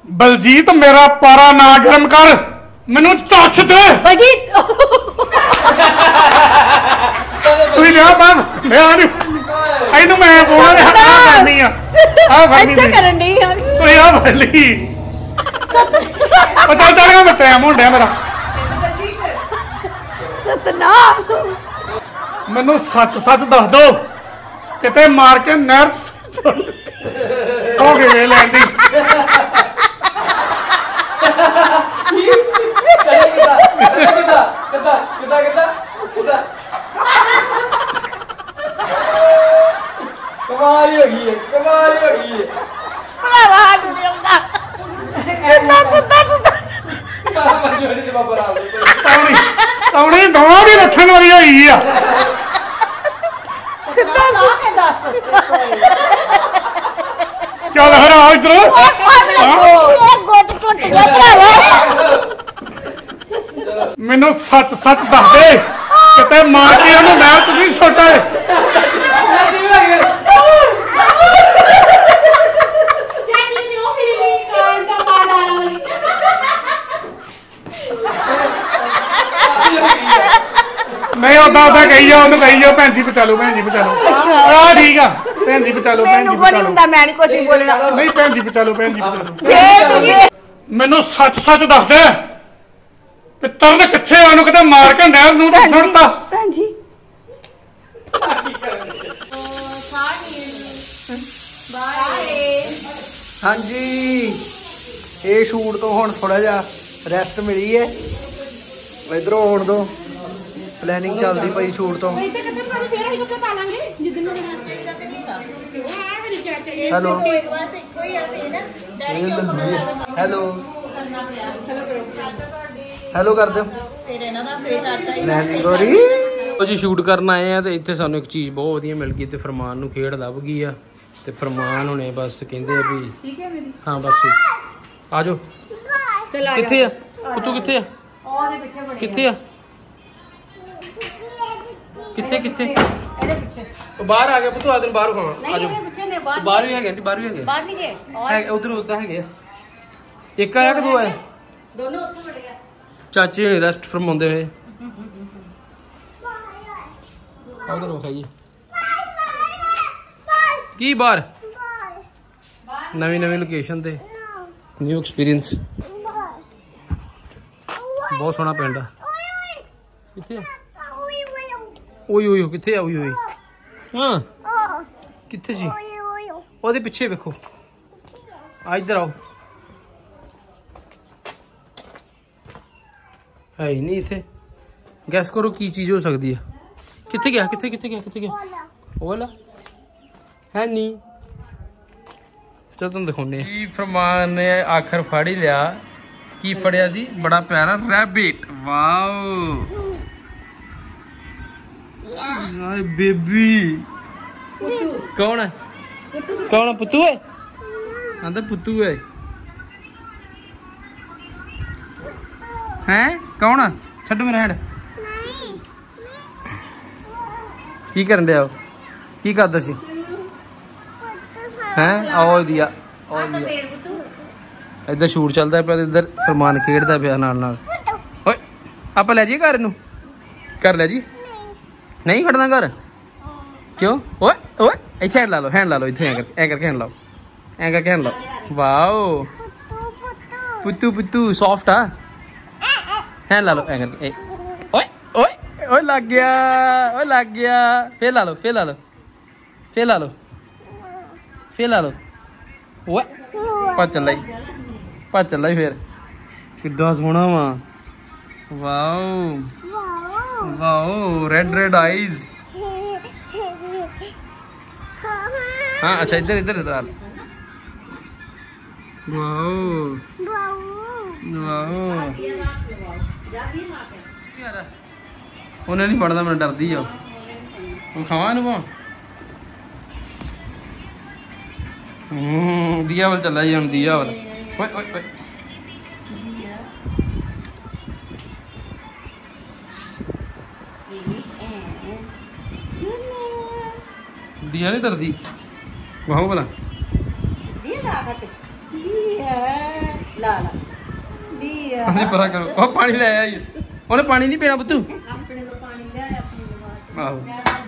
बलजीत मेरा पारा ना गर्म कर मैनू दस दे बलजीत तू लिया मैं ਇਹਨੂੰ ਮੈਂ ਬੋਲਣਾ ਕਰਨੀ ਆ ਅੱਛਾ ਕਰਨ ਦੀ ਤੂੰ ਆ ਭੱਲੀ ਉਹ ਚੱਲ ਚੱਲ ਮੈਂ ਟਾਈਮ ਹੋਣ ਡਿਆ ਮੇਰਾ ਸਤਨਾਮ ਮੈਨੂੰ ਸੱਚ ਸੱਚ ਦੱਸ ਦੋ ਕਿਤੇ ਮਾਰ ਕੇ ਨਹਿਰ ਚ ਸੁੱਟ ਦਿੱਤੀ ਹੋ ਗਏ ਲੈਂਦੀ कमाल हो गई है रात में आउंदा सुता ਤੌਣੀ ਦੋਵਾਂ ਦੀ ਲੱਛਣ ਵਾਲੀ ਹੋਈ ਆ ਸਿੱਧਾ ਲਾ ਕੇ ਦੱਸ ਚੱਲ ਹਰਾ ਇਧਰ ਮੇਰਾ ਗੋਟ ਟੁੱਟ ਗਿਆ ਭਰਾਵਾ ਮੈਨੂੰ ਸੱਚ ਸੱਚ ਦੱਸ ਦੇ ਕਿਤੇ ਮਾਰ ਕੇ ਉਹਨੂੰ ਨਹਿਰ ਚ ਨਹੀਂ ਸੁੱਟੇ नहीं उदा उदा कही जाओ कही जाओ भैन जी बचा लो ठीक है भैन जी बचा लो नहीं भैन जी बचा लो मैनू सच सच दस दे पितर ने किथे ओनू किते मार के नहर नूं सुट्टा भैन जी हाँ जी ये शूट तो हुण थोड़ा जा रेस्ट मिली है इधरों होण दो प्लानिंग चलती पई शूट तो हेलो हेलो हेलो कर दो जी शूट करन आए हैं तो इत्थे सानू एक चीज़ बहुत वधिया मिल गई तो फरमान नूं खेड़ लभ गई आ ते फरमान हुणे बस कहंदे भी हाँ बस ठीक आ जाओ कित्थे आ पुत्तू कित्थे आ कित्थे आ कित्थे कित्थे बाहर आ गया पुत्तू आ दिन बाहर खावा आ जाओ बाहर भी है बाहर भी है बाहर नहीं गए उधर उधर है एक आया कि दो आया दोनों उत्थे बड़ गया चाची ने रेस्ट फरमाउंदे होए उधर खाइए की बाहर नवी नवी लोकेशन ते न्यू एक्सपीरियंस बहुत सोहना पिंड आ कित्थे ओई ओई कित्थे आ ओई ओई हाँ कित्थे जी ओदे पिछे वेखो आ इधर आओ है ही नहीं इत्थे गैस करो की चीज हो सकती है कित्थे गया कित्थे कित्थे गया कित्थे गया ओला है नहीं चल तुम दिखाने फरमान ने आखिर फड़ ही लिया की फड़िया सी बड़ा प्यारा रैबिट वाओ बेबी कौन है पुत्तू है हाँ तो पुत्तू है हैं कौन है छड्डो मेरा हैंड की करन दिया की करदा सी हैं आओ दिया इधर शूट चलता है इधर फरमान खेड़ता पिया नाल नाल ओए आप ले जी घर नूं कर ले जी नहीं खड़ना घर क्यों ओए ओए इत्थे हैंड ला लो इत्थे ऐ करके हैंड लाओ वाओ पुत्तू पुत्तू सॉफ्ट आ हैंड ला लो ऐ करके ओए ओए ओए लग गया फिर ला लो ओए भज चल फिर किड्डा सोहना वा वाओ वाओ रेड आईज हाँ अच्छा इधर डाल वाओ उन्हें नहीं पढ़ना मैं डरदी आ वो खावा इनू दिया वाल चला जी हम दिया वाल दिया नहीं डरदी वहाँ बोला दिया ਲਾ ਲਾ ਦੀਆ ਉਹਨੇ ਪਰਾ ਕਰੋ ਉਹ ਪਾਣੀ ਲੈ ਆਈ ਉਹਨੇ ਪਾਣੀ ਨਹੀਂ ਪੀਣਾ ਪੁੱਤੂ ਆਪਣੇ ਤੋਂ ਪਾਣੀ ਲੈ ਆਪਣੀ ਤੋਂ ਆਹੋ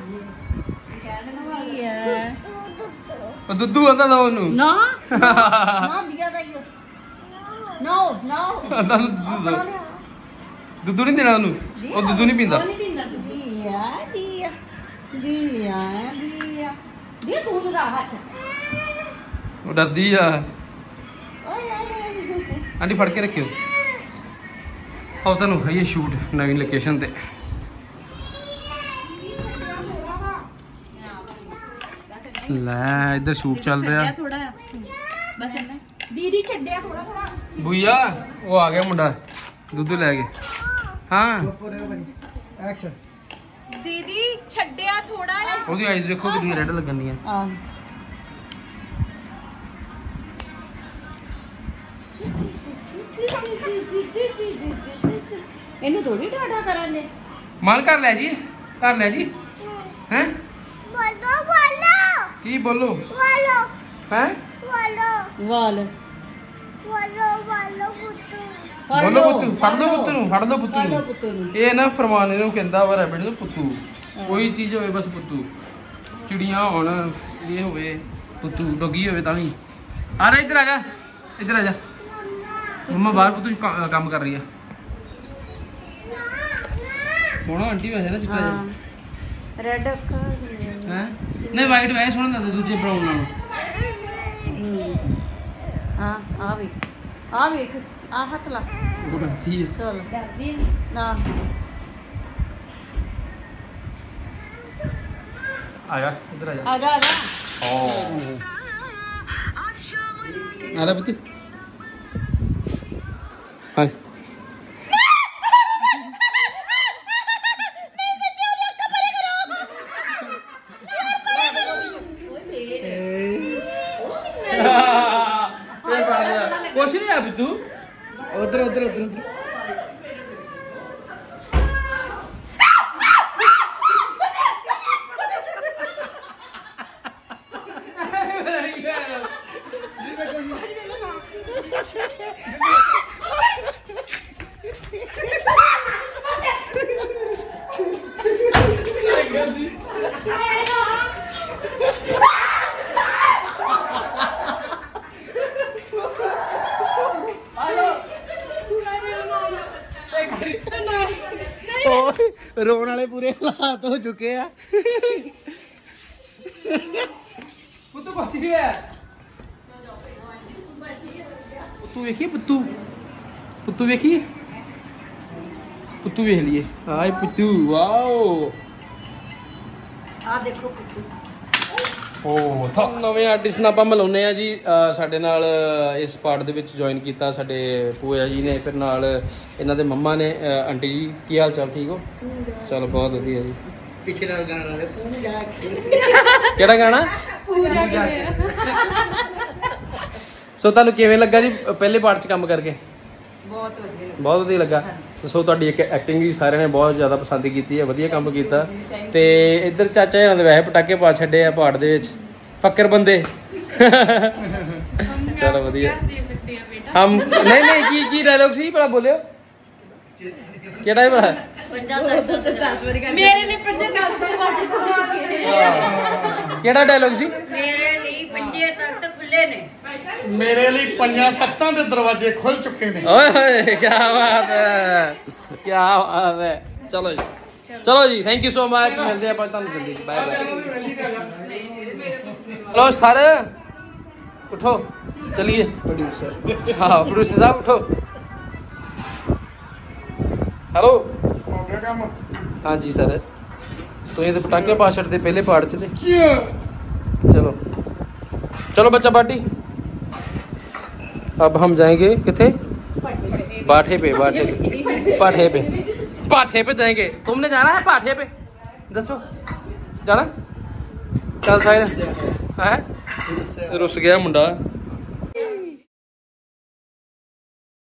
ਦੀਆ ਉਹ ਦੁੱਧੂ ਆਂਦਾ ਦਾ ਉਹਨੂੰ ਨਾ ਨਾ ਦੀਆ ਦਾ ਹੀ ਨੋ ਨੋ ਆਂਦਾ ਨੂੰ ਦੁੱਧੂ ਨਹੀਂ ਦੇਣਾ ਉਹਨੂੰ ਉਹ ਦੁੱਧੂ ਨਹੀਂ ਪੀਂਦਾ ਦੀਆ ਦੀਆ ਦੀਆ ਦੀਆ ਦੀਆ ਤੂੰ ਦਾ ਹੱਥ ਉਹ ਡਰਦੀ ਆ ਓਏ ਆਏ ਆਂਟੀ ਫੜ ਕੇ ਰੱਖਿਓ ਆਓ ਤੁਹਾਨੂੰ ਖਾਈਏ ਸ਼ੂਟ ਨਵੀਂ ਲੋਕੇਸ਼ਨ ਤੇ ਲੈ ਇੱਧਰ ਸ਼ੂਟ ਚੱਲ ਰਿਹਾ ਥੋੜਾ ਬਸ ਦੀਦੀ ਛੱਡਿਆ ਥੋੜਾ ਥੋੜਾ ਬੁਈਆ ਉਹ ਆ ਗਿਆ ਮੁੰਡਾ ਦੁੱਧ ਲੈ ਕੇ ਹਾਂ ਐਕਸ਼ਨ ਦੀਦੀ ਛੱਡਿਆ ਥੋੜਾ ਜਿਹਾ ਉਹਦੀ ਆਈਜ਼ ਦੇਖੋ ਕਿੰਨੀ ਰੈੱਡ ਲੱਗਣੀਆਂ ਆ ਇਹਨੂੰ ਥੋੜੀ ਡਾਡਾ ਕਰਾਂਗੇ ਮਨ ਕਰ ਲੈ ਜੀ ਹੈ ਬੋਲੋ ਬੋਲੋ ਕੀ ਬੋਲੋ ਬੋਲੋ ਹੈ ਬੋਲੋ ਵਾਲ ਬੋਲੋ ਬੋਲੋ ਬੋਲੋ ਪੁੱਤੂ ਫੜ ਲਓ ਪੁੱਤੂ ਨੂੰ ਫੜ ਲਓ ਪੁੱਤੂ ਬੋਲੋ ਨੂੰ ਪੁੱਤੂ ਨੂੰ ਇਹ ਨਾ ਫਰਮਾਨ ਇਹਨੂੰ ਕਹਿੰਦਾ ਵਾ ਰੈਬਿਟ ਨੂੰ ਪੁੱਤੂ ਕੋਈ ਚੀਜ਼ ਹੋਵੇ ਬਸ ਪੁੱਤੂ ਚਿੜੀਆਂ ਹੋਣ ਇਹ ਹੋਵੇ ਪੁੱਤੂ ਡੋਗੀ ਹੋਵੇ ਤਾਂ ਵੀ ਆ ਜਾ ਇੱਧਰ ਆ ਜਾ ਮੰਮਾ ਬਾਹਰ ਪੁੱਤੂ ਕੰਮ ਕਰ ਰਹੀ ਆ ਸੋਹਣਾ ਆਂਟੀ ਵੈਸੇ ਨਾ ਚਿੱਟਾ ਜਿਹਾ ਰੈਡ ਅੱਖਾਂ ਹੈ ਨਹੀਂ ਵਾਈਟ ਵੈਸੇ ਸੋਹਣਾ ਲੱਗਦਾ ਦੂਜੇ ਬਰਾਊਨ ਨਾਲੋਂ ਆ ਵੇਖ ਆ ਹੱਥ ਲਾ ਉਹ ਡਰਦੀ ਹੈ ਚਲ ਡਰਦੀ ਨਾ ਆ ਜਾ ਇੱਧਰ ਆ ਜਾ ਆ ਜਾ ਆ ਲੈ ਪੁੱਤ ਹਾਏ ਕੁਛ ਨਹੀਂ ਆ ਬਿੱਤੂ ਉਧਰ ਰੋਣ ਵਾਲੇ ਪੂਰੇ ਹਾਲਾਤ ਹੋ ਚੁੱਕੇ ਆ ਪੁੱਤੂ ਬਚ ਗਿਆ ਪੁੱਤੂ ਵੇਖੀ ਪੁੱਤੂ ਵੇਖ ਲਈਏ ਹਾਏ ਪੁੱਤੂ ਵਾਓ ਆ ਦੇਖੋ ਪੁੱਤੂ ਓ ਤਾਂ ਨਵੇਂ ਆਰਟਿਸਟ ਨਾਲ ਆਪਾਂ ਮਿਲਾਉਂਦੇ ਆ ਜੀ ਸਾਡੇ ਨਾਲ ਇਸ ਪਾਰਟ ਦੇ ਵਿੱਚ ਜੁਆਇਨ ਕੀਤਾ ਸਾਡੇ ਪੂਆ ਜੀ ਨੇ ਫਿਰ ਨਾਲ ਇਹਨਾਂ ਦੇ ਮੰਮਾ ਨੇ ਆਂਟੀ ਜੀ ਕੀ ਹਾਲ ਚਾਲ ਠੀਕ ਹੋ ਚਲੋ ਬਹੁਤ ਵਧੀਆ ਜੀ ਪਿੱਛੇ ਨਾਲ ਗਾਣਾ ਲਾ ਲੈ ਪੂਜਾ ਕਿਹੜਾ ਗਾਣਾ ਸੋ ਤੁਹਾਨੂੰ ਕਿਵੇਂ ਲੱਗਾ ਜੀ ਪਹਿਲੇ ਪਾਰਟ 'ਚ ਕੰਮ ਕਰਕੇ ਬਹੁਤ ਵਧੀਆ ਲੱਗਾ ਸੋ ਤੁਹਾਡੀ ਇੱਕ ਐਕਟਿੰਗ ਵੀ ਸਾਰਿਆਂ ਨੇ ਬਹੁਤ ਜ਼ਿਆਦਾ ਪਸੰਦ ਕੀਤੀ ਹੈ ਵਧੀਆ ਕੰਮ ਕੀਤਾ ਤੇ ਇੱਧਰ ਚਾਚਾ ਇਹਨਾਂ ਦੇ ਵੈਸੇ ਪਟਾਕੇ ਪਾ ਛੱਡੇ ਆ ਪਹਾੜ ਦੇ ਵਿੱਚ ਫੱਕਰ ਬੰਦੇ ਚਲੋ ਵਧੀਆ ਹਮ ਨਹੀਂ ਕੀ ਡਾਇਲੌਗ ਸੀ ਭਲਾ ਬੋਲਿਓ ਕਿਹੜਾ ਹੈ ਭਲਾ ਮੇਰੇ ਲਈ 50-10 ਦਰਵਾਜ਼ੇ ਕਿਹੜਾ ਡਾਇਲੌਗ ਸੀ ਮੇਰੇ ਲਈ 5 ਤਖਤ ਖੁੱਲੇ ਨੇ ਮੇਰੇ ਲਈ 5 ਤਖਤਾਂ ਦੇ ਦਰਵਾਜ਼ੇ ਖੁੱਲ ਚੁੱਕੇ ਨੇ ਓਏ ਹੋਏ ਕੀ ਬਾਤ ਹੈ ਚਲੋ ਜੀ ਥੈਂਕ ਯੂ ਸੋ ਮਚ ਮਿਲਦੇ ਆਪਾਂ ਤੁਹਾਨੂੰ ਜਲਦੀ ਬਾਏ ਬਾਏ हेलो सर उठो चलिए प्रोड्यूसर हाँ प्रोड्यूसर साहब उठो हेलो हाँ जी सर तो ये तो पटाखे पा छड़ते पहले पार्ट च चलो चलो बच्चा पार्टी अब हम जाएंगे किथे बाठे पे जाएंगे तुमने जाना है पाठे पे दसो जाना चल साहिल है रुस गया मुंडा